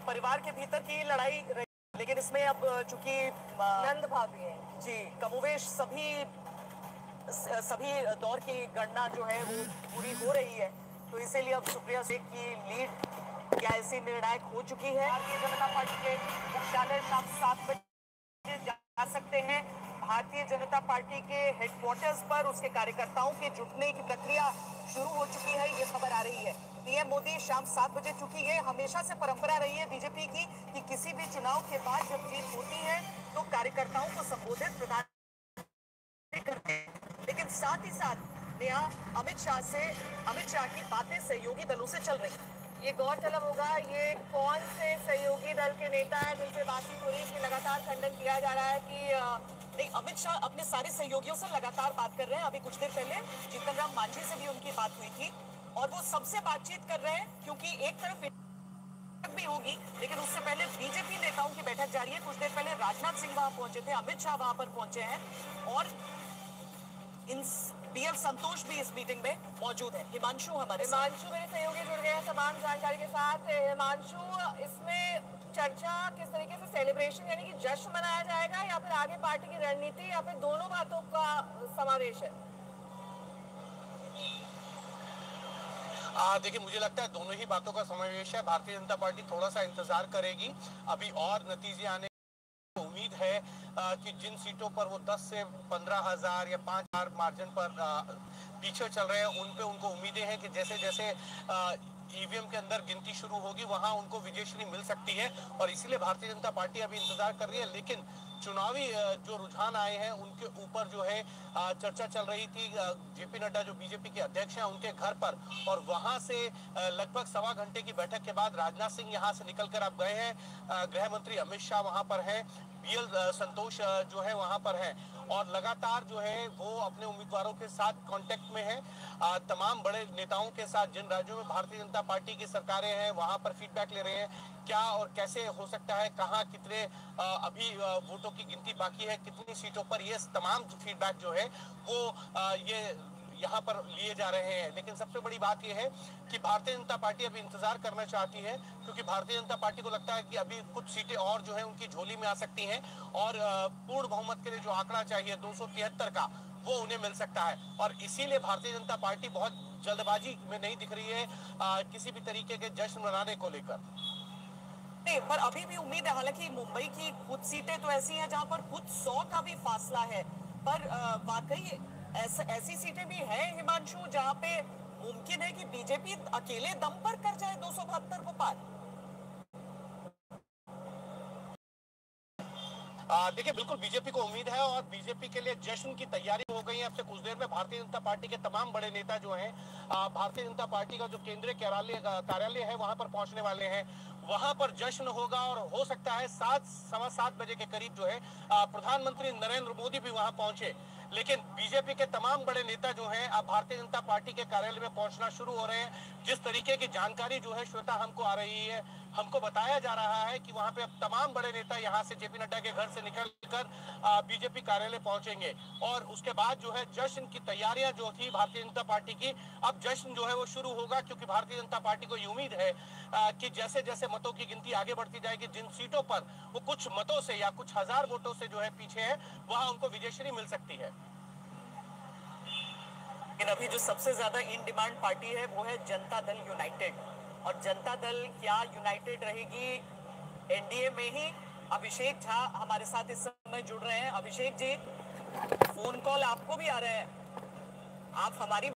परिवार के भीतर की लड़ाई रही, लेकिन इसमें अब चूंकि नंद भाभी है जी कमोवेश सभी दौर की गणना जो है वो पूरी हो रही है, तो इसीलिए अब सुप्रिया शेख की लीड क्या ऐसी निर्णायक हो चुकी है। भारतीय जनता पार्टी के मुख्यालय शाम 7 बजे जा सकते हैं। भारतीय जनता पार्टी के हेडक्वार्टर्स पर उसके कार्यकर्ताओं के जुटने की प्रक्रिया शुरू हो चुकी है, ये खबर आ रही है। पीएम मोदी शाम 7 बजे, चूंकि ये हमेशा से परंपरा रही है बीजेपी की कि किसी भी चुनाव के बाद जब जीत होती है तो कार्यकर्ताओं को संबोधित प्रधानमंत्री करते हैं, लेकिन साथ ही साथ अमित शाह की बातें सहयोगी दलों से चल रही है। ये गौरतलब होगा, ये कौन से सहयोगी दल के नेता हैं जिनसे बातचीत हो रही है कि लगातार खंडन किया जा रहा है कि नहीं, अमित शाह अपने सारे सहयोगियों से लगातार बात कर रहे हैं। अभी कुछ देर पहले जीतन राम मांझी से भी उनकी बात हुई थी और वो सबसे बातचीत कर रहे हैं, क्योंकि एक तरफ भी होगी, लेकिन उससे पहले बीजेपी नेताओं की बैठक जारी है। कुछ देर पहले राजनाथ सिंह वहां पहुंचे थे, अमित शाह वहां पर पहुंचे हैं और इन पीएल संतोष भी इस मीटिंग में मौजूद है। हिमांशु मेरे सहयोगी जुड़ गए हैं तमाम जानकारी के साथ। हिमांशु, इसमें चर्चा किस तरीके से सेलिब्रेशन यानी कि जश्न मनाया जाएगा या फिर आगे पार्टी की रणनीति या फिर दोनों बातों का समावेश है? देखिए, मुझे लगता है दोनों ही बातों का समावेश है। भारतीय जनता पार्टी थोड़ा सा इंतजार करेगी, अभी और नतीजे आने उम्मीद है कि जिन सीटों पर वो 10 से 15,000 या 5,000 मार्जिन पर पीछे चल रहे हैं, उन पे उनको उम्मीदें हैं कि जैसे जैसे ईवीएम के अंदर गिनती शुरू होगी वहां उनको विजयश्री मिल सकती है और इसीलिए भारतीय जनता पार्टी अभी इंतजार कर रही है। लेकिन चुनावी जो रुझान आए हैं उनके ऊपर जो है चर्चा चल रही थी जेपी नड्डा जो बीजेपी के अध्यक्ष हैं उनके घर पर, और वहां से लगभग सवा घंटे की बैठक के बाद राजनाथ सिंह यहां से निकलकर अब गए हैं। गृह मंत्री अमित शाह वहां पर हैं, पीएल संतोष जो है वहां पर है और लगातार जो है वो अपने उम्मीदवारों के साथ कांटेक्ट में है। तमाम बड़े नेताओं के साथ जिन राज्यों में भारतीय जनता पार्टी की सरकारें हैं वहां पर फीडबैक ले रहे हैं, क्या और कैसे हो सकता है, कहां कितने अभी वोटों की गिनती बाकी है, कितनी सीटों पर, ये तमाम फीडबैक जो है वो ये यहाँ पर लिए जा रहे हैं। लेकिन सबसे बड़ी बात यह है कि भारतीय जनता पार्टी अभी इंतजार करना चाहती है, क्योंकि भारतीय जनता पार्टी को लगता है कि अभी कुछ सीटें और जो है उनकी झोली में आ सकती हैं और पूर्ण बहुमत के लिए जो आंकड़ा चाहिए 273 का, वो उन्हें मिल सकता है। और इसीलिए भारतीय जनता पार्टी बहुत जल्दबाजी में नहीं दिख रही है किसी भी तरीके के जश्न मनाने को लेकर। पर अभी भी उम्मीद है, हालांकि मुंबई की कुछ सीटें तो ऐसी हैं जहां पर खुद 100 का भी फासला है, पर वाकई ऐसी सीटें भी हैं हिमांशु जहां पे मुमकिन है कि बीजेपी अकेले दम पर कर जाए 272 को पार। देखिए, बिल्कुल बीजेपी को उम्मीद है और बीजेपी के लिए जश्न की तैयारी हो गई है। अब से कुछ देर में भारतीय जनता पार्टी के तमाम बड़े नेता जो हैं भारतीय जनता पार्टी का जो केंद्रीय कार्यालय है वहां पर पहुंचने वाले हैं। वहां पर जश्न होगा और हो सकता है 7-7:15 बजे के करीब जो है प्रधानमंत्री नरेंद्र मोदी भी वहां पहुंचे। लेकिन बीजेपी के तमाम बड़े नेता जो हैं अब भारतीय जनता पार्टी के कार्यालय में पहुंचना शुरू हो रहे हैं। जिस तरीके की जानकारी जो है श्वेता हमको आ रही है, हमको बताया जा रहा है कि वहां पे अब तमाम बड़े नेता यहां से जेपी नड्डा के घर से निकलकर बीजेपी कार्यालय पहुंचेंगे और उसके बाद जो है जश्न की तैयारियां जो थी भारतीय जनता पार्टी की, अब जश्न जो है वो शुरू होगा, क्योंकि भारतीय जनता पार्टी को ये उम्मीद है कि जैसे जैसे मतों की गिनती आगे बढ़ती जाएगी, जिन सीटों पर वो कुछ मतों से या कुछ हजार वोटों से जो है पीछे है, वहां उनको विजयश्री मिल सकती है। लेकिन अभी जो सबसे ज्यादा इन डिमांड पार्टी है वो है जनता दल यूनाइटेड, और जनता दल क्या यूनाइटेड रहेगी एनडीए में ही? अभिषेक झा हमारे साथ इस समय जुड़ रहे हैं। अभिषेक जी, फोन कॉल आपको भी आ रहे हैं, आप हमारी